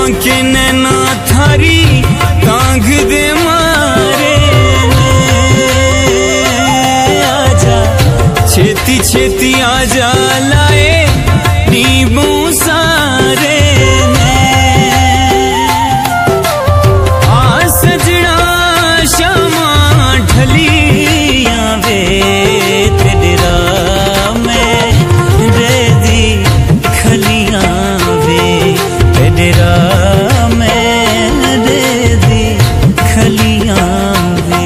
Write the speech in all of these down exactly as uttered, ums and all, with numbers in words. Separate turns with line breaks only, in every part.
के नैना थारी तांग दे मारे आजा छेती छेती आजा लाए नींबू सारे आ सजना शामा ढलिया वे तेरे राह में दे दी खलियां वे तेरे राह में दे दी खलियां वे।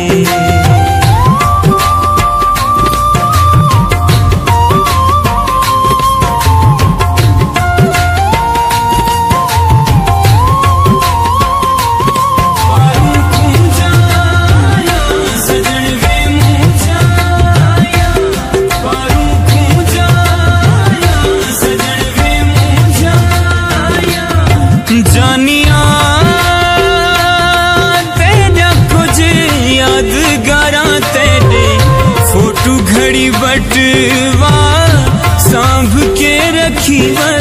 जानिया तेरा कुछ यादगारा तेरे फोटो घड़ी बटवा सांभ के रखी।